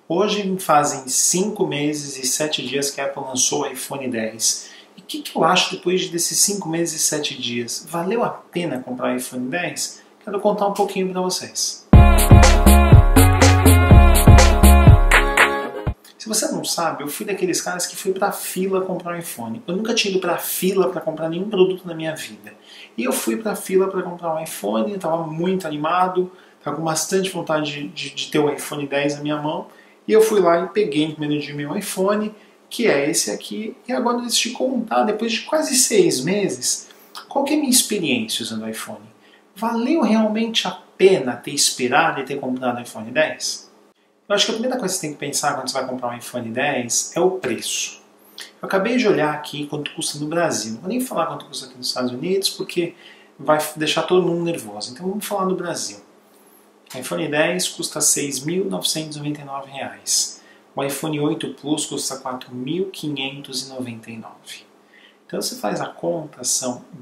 Hoje fazem 5 meses e 7 dias que a Apple lançou o iPhone X. E o que eu acho depois desses 5 meses e 7 dias? Valeu a pena comprar o iPhone X? Quero contar um pouquinho para vocês. Se você não sabe, eu fui daqueles caras que fui pra fila comprar um iPhone. Eu nunca tinha ido pra fila para comprar nenhum produto na minha vida. E eu fui pra fila para comprar um iPhone, eu estava muito animado, estava com bastante vontade de ter o iPhone X na minha mão. E eu fui lá e peguei no primeiro dia meu iPhone, que é esse aqui. E agora eu decidi contar, depois de quase 6 meses, qual que é a minha experiência usando o iPhone. Valeu realmente a pena ter esperado e ter comprado o iPhone X? Eu acho que a primeira coisa que você tem que pensar quando você vai comprar um iPhone X é o preço. Eu acabei de olhar aqui quanto custa no Brasil. Não vou nem falar quanto custa aqui nos Estados Unidos, porque vai deixar todo mundo nervoso. Então vamos falar do Brasil. O iPhone X custa R$ 6.999. O iPhone 8 Plus custa R$ 4.599. Então você faz a conta, são R$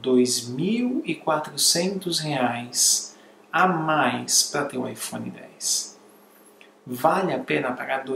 2.400 a mais para ter o iPhone X. Vale a pena pagar R$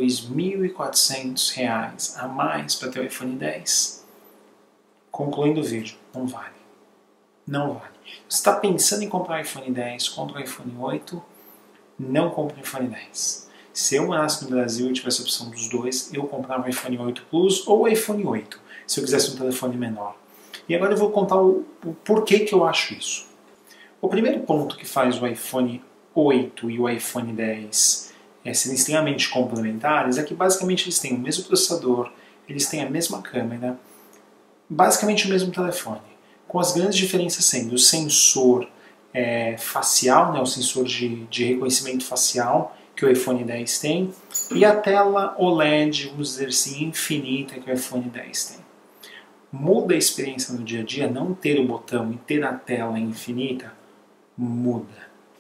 2.400 a mais para ter o iPhone X? Concluindo o vídeo, não vale. Não vale. Você está pensando em comprar o iPhone X contra o iPhone 8? Não compre o iPhone X. Se eu morasse no Brasil e tivesse a opção dos dois, eu comprava o iPhone 8 Plus ou o iPhone 8, se eu quisesse um telefone menor. E agora eu vou contar o porquê que eu acho isso. O primeiro ponto que faz o iPhone 8 e o iPhone X serem extremamente complementares é que basicamente eles têm o mesmo processador, eles têm a mesma câmera, basicamente o mesmo telefone, com as grandes diferenças sendo o sensor facial, né, o sensor de reconhecimento facial que o iPhone X tem, e a tela OLED, vamos dizer assim, infinita que o iPhone X tem. Muda a experiência no dia a dia não ter o botão e ter a tela infinita? Muda.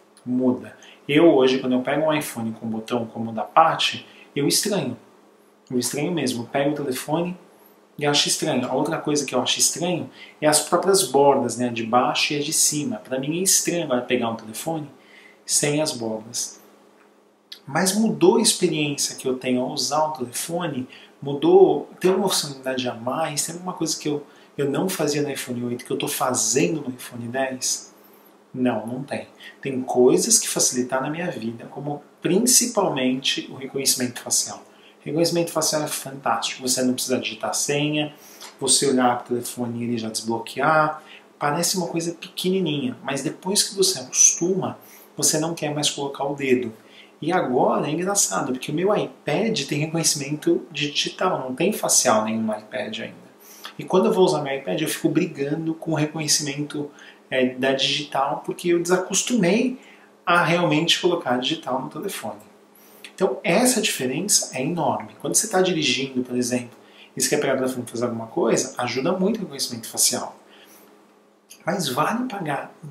Eu hoje, quando eu pego um iPhone com botão como o da Pathy, eu estranho. Eu estranho mesmo. Eu pego o telefone e acho estranho. A outra coisa que eu acho estranho é as próprias bordas, né? A de baixo e a de cima. Para mim é estranho agora pegar um telefone sem as bordas. Mas mudou a experiência que eu tenho ao usar o telefone, mudou, tem uma funcionalidade a mais, tem uma coisa que eu não fazia no iPhone 8 que eu estou fazendo no iPhone X? Não tem. Tem coisas que facilitar na minha vida, como principalmente o reconhecimento facial. O reconhecimento facial é fantástico. Você não precisa digitar a senha, você olhar para o telefone e ele já desbloquear. Parece uma coisa pequenininha, mas depois que você acostuma, você não quer mais colocar o dedo. E agora é engraçado, porque o meu iPad tem reconhecimento digital, não tem facial nenhum no iPad ainda. E quando eu vou usar meu iPad, eu fico brigando com o reconhecimento da digital, porque eu desacostumei a realmente colocar digital no telefone. Então essa diferença é enorme. Quando você está dirigindo, por exemplo, e você quer pegar o telefone e fazer alguma coisa, ajuda muito o reconhecimento facial. Mas vale pagar R$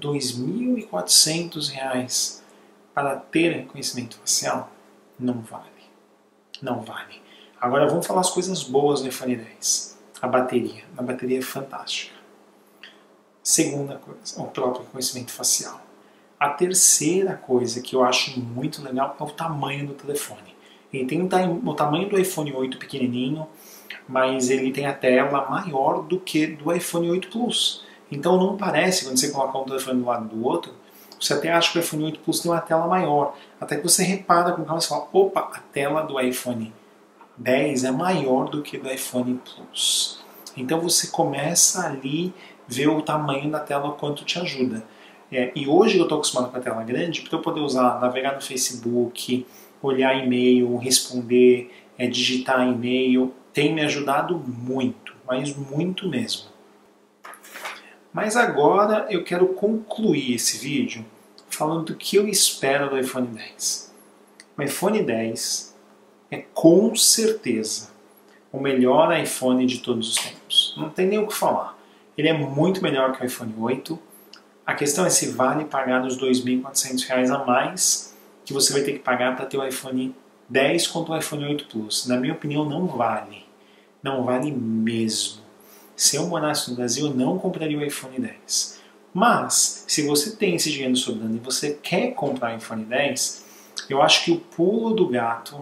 2.400 para ter reconhecimento facial? Não vale. Não vale. Agora vamos falar as coisas boas do iPhone X. A bateria é fantástica. Segunda coisa, o próprio reconhecimento facial. A terceira coisa que eu acho muito legal é o tamanho do telefone. Ele tem o tamanho do iPhone 8 pequenininho, mas ele tem a tela maior do que do iPhone 8 Plus. Então não parece, quando você coloca um telefone do lado do outro, você até acha que o iPhone 8 Plus tem uma tela maior. Até que você repara com calma e fala, opa, a tela do iPhone 10 é maior do que do iPhone Plus. Então você começa ali ver o tamanho da tela, o quanto te ajuda. E hoje eu estou acostumado com a tela grande para eu poder usar, navegar no Facebook, olhar e-mail, responder, digitar e-mail. Tem me ajudado muito, mas muito mesmo. Mas agora eu quero concluir esse vídeo falando do que eu espero do iPhone X. O iPhone X é com certeza o melhor iPhone de todos os tempos. Não tem nem o que falar. Ele é muito melhor que o iPhone 8. A questão é se vale pagar os R$ 2.400 a mais que você vai ter que pagar para ter o iPhone 10 contra o iPhone 8 Plus. Na minha opinião, não vale. Não vale mesmo. Se eu morasse no Brasil, eu não compraria o iPhone 10. Mas, se você tem esse dinheiro sobrando e você quer comprar o iPhone 10, eu acho que o pulo do gato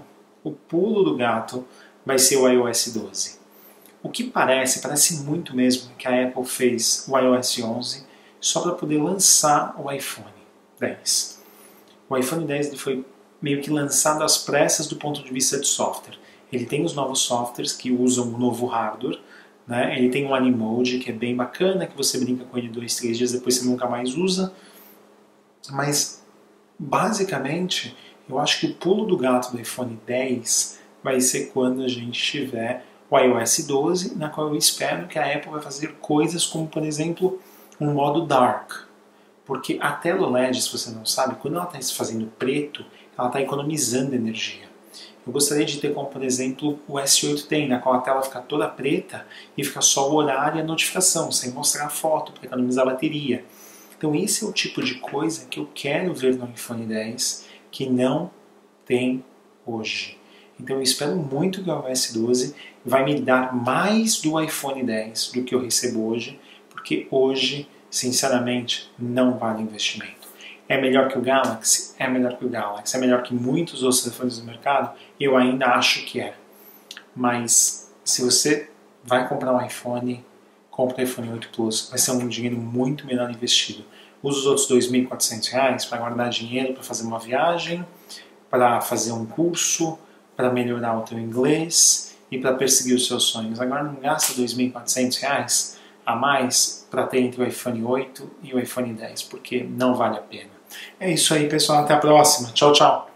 O pulo do gato vai ser o iOS 12. O que parece muito mesmo que a Apple fez o iOS 11 só para poder lançar o iPhone 10. O iPhone 10 ele foi meio que lançado às pressas do ponto de vista de software. Ele tem os novos softwares que usam o novo hardware, né? Ele tem um Animoji que é bem bacana, que você brinca com ele 2, 3 dias, depois você nunca mais usa. Mas, basicamente, eu acho que o pulo do gato do iPhone 10 vai ser quando a gente tiver o iOS 12, na qual eu espero que a Apple vai fazer coisas como, por exemplo, um modo Dark. Porque a tela OLED, se você não sabe, quando ela está se fazendo preto, ela está economizando energia. Eu gostaria de ter como, por exemplo, o S8 tem, na qual a tela fica toda preta e fica só o horário e a notificação, sem mostrar a foto, para economizar a bateria. Então esse é o tipo de coisa que eu quero ver no iPhone 10, que não tem hoje. Então eu espero muito que o iOS 12 vai me dar mais do iPhone 10 do que eu recebo hoje, porque hoje, sinceramente, não vale investimento. É melhor que o Galaxy? É melhor que o Galaxy. É melhor que muitos outros telefones do mercado? Eu ainda acho que é. Mas se você vai comprar um iPhone, compra o iPhone 8 Plus. Vai ser um dinheiro muito melhor investido. Usa os outros R$2.400 para guardar dinheiro, para fazer uma viagem, para fazer um curso, para melhorar o teu inglês e para perseguir os seus sonhos. Agora não gasta R$2.400 a mais para ter entre o iPhone 8 e o iPhone 10, porque não vale a pena. É isso aí, pessoal. Até a próxima. Tchau, tchau.